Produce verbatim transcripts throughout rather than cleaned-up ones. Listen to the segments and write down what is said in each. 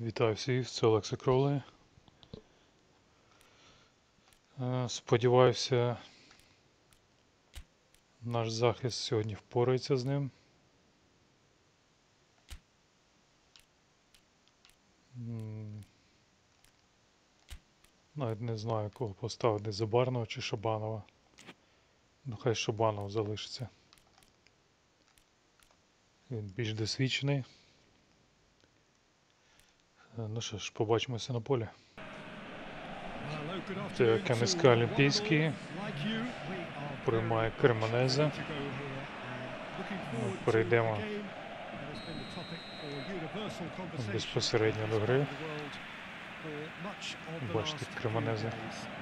Вітаю всіх, це Олекса Кроулі. Сподіваюся, наш захист сьогодні впорається з ним. Навіть не знаю, кого поставити, Забарного чи Шабанова. Ну, хай Шабанов залишиться. Він більш досвідчений. Ну що ж, побачимося на полі. Так, ем ес ка Олімпійський приймає Кремонезе. Ми перейдемо безпосередньо до гри. Бачите, Кремонезе.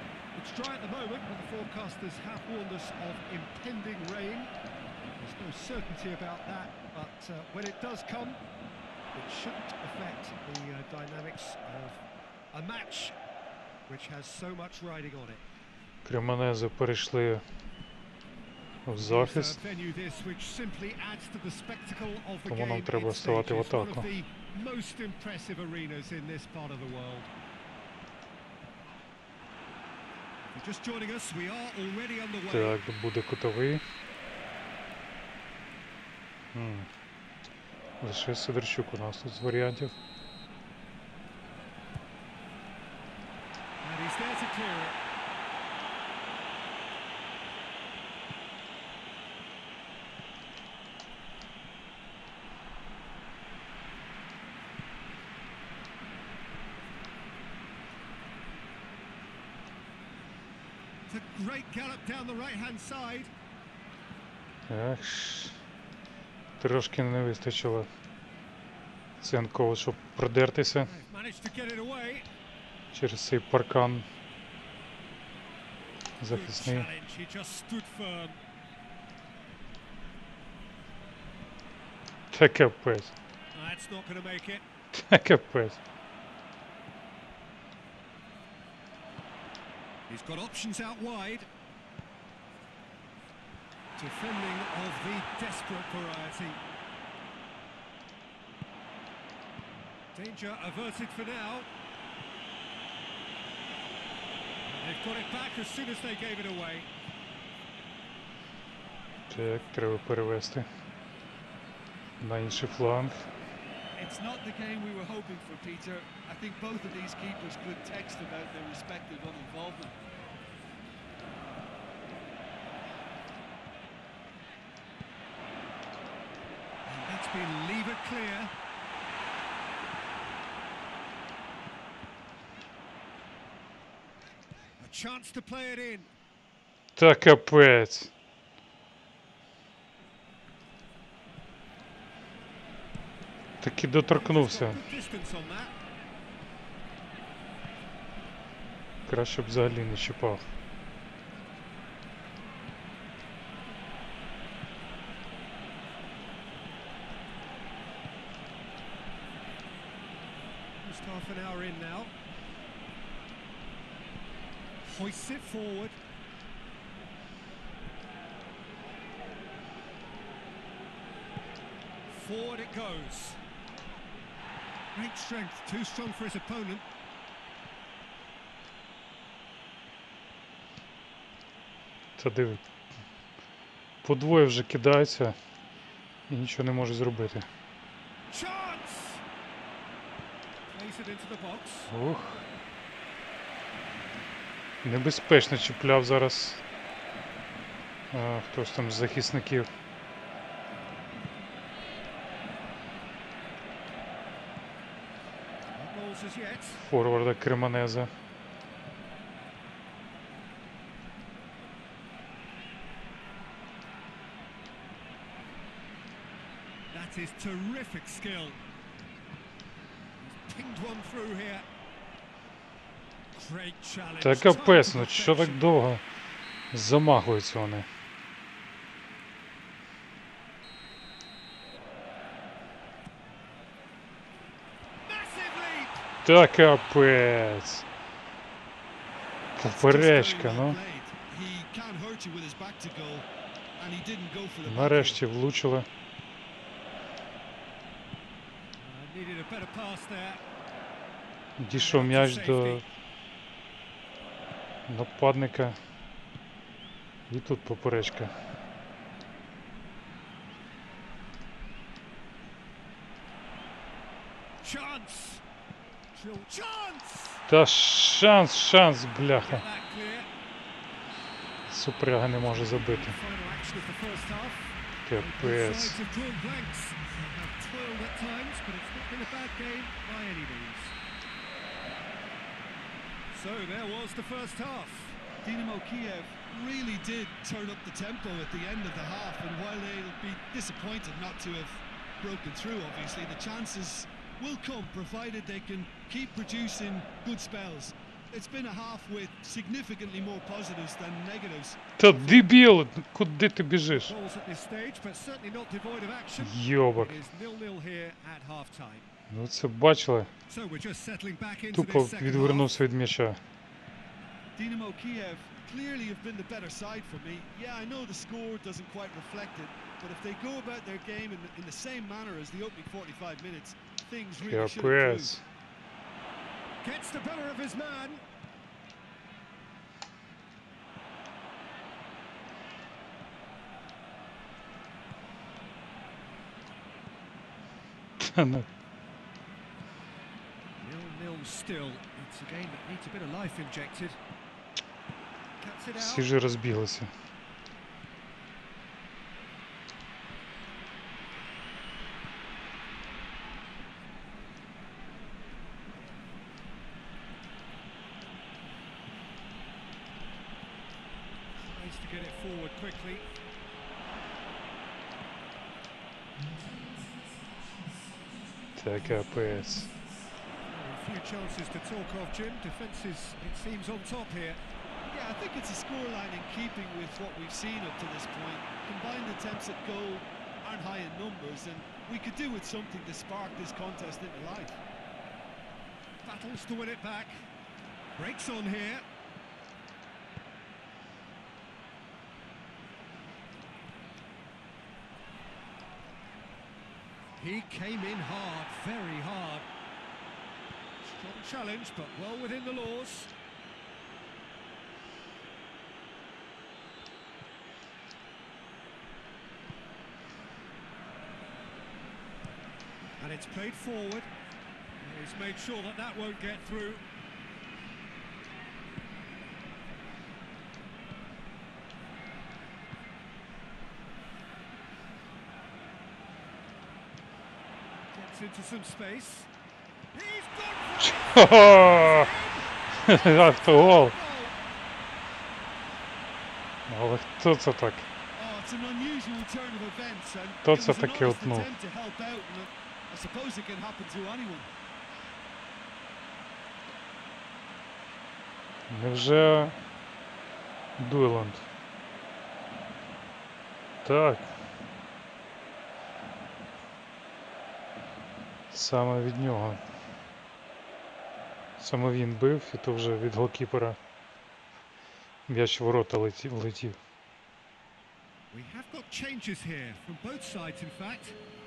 It shouldn't affect the uh, dynamics of a match which has so much riding on it. Кремонезе перейшли в захист. Тому нам треба ставати в атаку. Так, буде кутовий. Хм. Лише Сидорчук у нас тут з варіантів. Ах, трошки не вистачило Ценкова, щоб продертися через цей паркан захисний. Та капець. Та капець. He's got options out wide. Defending of the desperate variety. Danger averted for now. They've got it back as soon as they gave it away. Так, треба перевести на інший фланг. It's not the game we were hoping for, Peter. I think both of these keepers could text about their respective uninvolvement. And that's been levered clear. A chance to play it in. Та капець. Таки доторкнувся. Краще б взагалі не чіпав. Just half an hour in now. Hoists it forward. Forward it goes. Great strength, too strong for his opponent. Та диви. Подвоє вже кидається і нічого не може зробити. Ух. Небезпечно чіпляв зараз а, хтось там з захисників. Форварда Кремонезе. That is terrific skill. Pinged one through here. Great challenge. Та капець, ну що так довго замахуються вони? Та капець. Поперечка, ну. Нарешті влучили. Needed a better pass there. Дійшов м'яч до нападника. І тут поперечка. Chance. Chance. Та шанс, шанс, бляха. Get that clear. Супряга не може забити. Final action of the first half. Both Капець. sides have drawn blanks. Have toiled at times, but it's not been a bad game by any means. So there was the first half. Dynamo Kiev really did turn up the tempo at the end of the half, and while they'll be disappointed not to have broken through, obviously, the chances will come, provided they can keep producing good spells. It's been a half with significantly more positives than negatives. Та дебіл, куди ти біжиш? Goals at this stage, but certainly not devoid of action. Йобак. It is nil nil here at half-time. Ну це бачили? So we're just settling back into Тупо this second half. відвернувся від м'яча. Dynamo Kiev clearly have been the better side for me. Yeah, I know the score doesn't quite reflect it, but if they go about their game in the, in the same manner as the opening forty-five minutes, things really should improve. Капець. Gets the better of his man. Та ну. nil nil still. It's a game that needs a bit of life injected. Cuts it Всі out. вже розбіглися. Tries to get it forward quickly. Та капець. A few chances to talk of, Jim. Defence is, it seems, on top here. Yeah, I think it's a scoreline in keeping with what we've seen up to this point. Combined attempts at goal aren't high in numbers, and we could do with something to spark this contest into life. Battles to win it back. Breaks on here. He came in hard, very hard. Strong challenge, but well within the laws. And it's played forward. He's made sure that that won't get through. Gets into some space. He's gone for it! Хо-хо! Автогол. Але хто це так? Oh, it's an unusual turn of events, and Хто it це was an таки honest утнув? attempt to help out, and I suppose it can happen to anyone. Невже Дуйланд? Так. Саме від нього. Саме він бив, і то вже від голкіпера м'яч в ворота летів, летів. We have got changes here from both sides, in fact.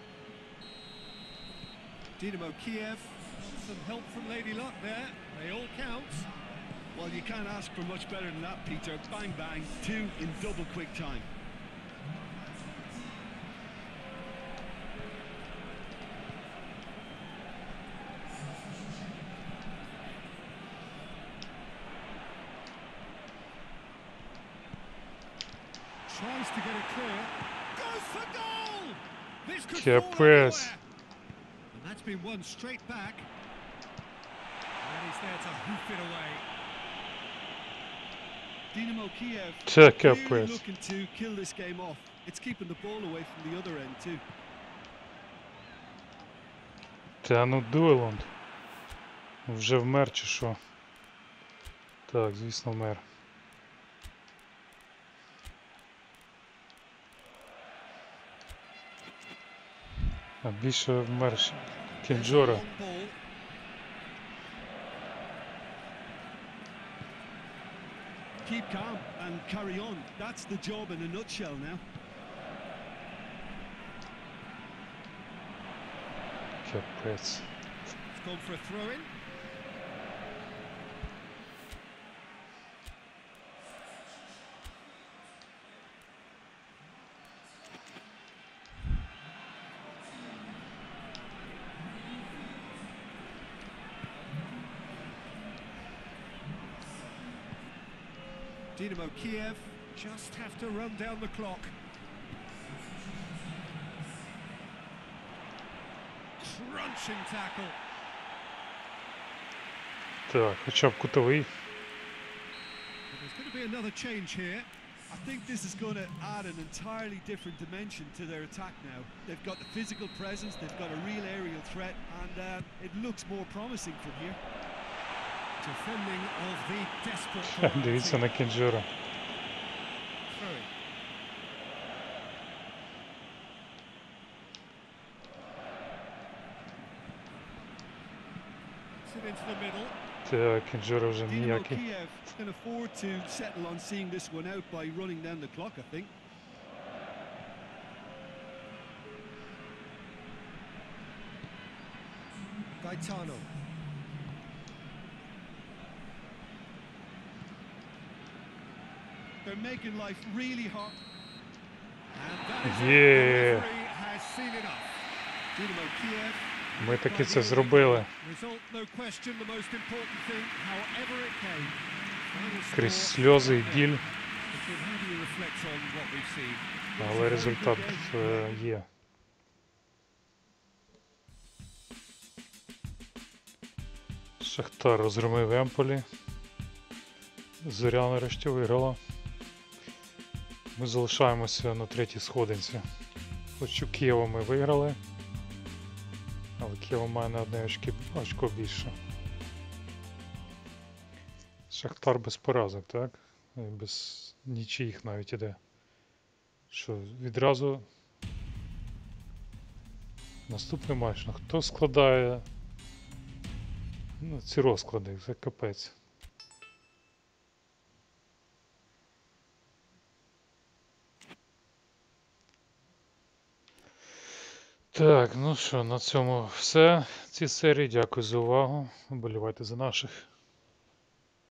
Dynamo Kiev, some help from Lady Luck there. They all count. Well, you can't ask for much better than that, Peter. Bang, bang, two in double quick time. Tries to get it clear. Goes for goal! This could fall Капець. anywhere. And that's been won straight back. And he's there to hoof it away. Dynamo Kiev Це really капець. looking to kill this game off. It's keeping the ball away from the other end too. Та ну Дуйланд. Вже вмер чи що? Так, звісно, вмер. А більше вмер ще Кінджора. Long ball. Keep calm and carry on. That's the job in a nutshell now. Капець. It's gone for a throw-in. Dynamo Kiev just have to run down the clock. Crunching tackle. Так, хоча б кутовий. But there's going to be another change here. I think this is going to add an entirely different dimension to their attack now. They've got the physical presence, they've got a real aerial threat, and uh, it looks more promising from here. Defending of the desperate Дивіться на Кінджера. Curry. It's it into the middle. Так, Кінджера вже Dynamo ніякий. Kiev can afford to settle on seeing this one out by running down the clock, I think. Gaetano. They're making life really hard. And that is it. Yeah. The referee has seen enough. Dynamo Kiev. Ми таки це зробили. Result, no question, the most important thing, however it came. Final score, Крізь сльози і біль, Richard, how do you reflect on what we've seen? але результат е, є. Шахтар розгромив Емполі. Зоря нарешті виграла. Ми залишаємося на третій сходинці. Хоч у Києва ми виграли, але Києва має на одне очки, очко більше. Шахтар без поразок, так? І без нічиїх навіть іде. Що, відразу наступний матч. Ну хто складає ну, ці розклади? Це капець. Так, ну що, на цьому все в цій серії. Дякую за увагу. Вболівайте за наших.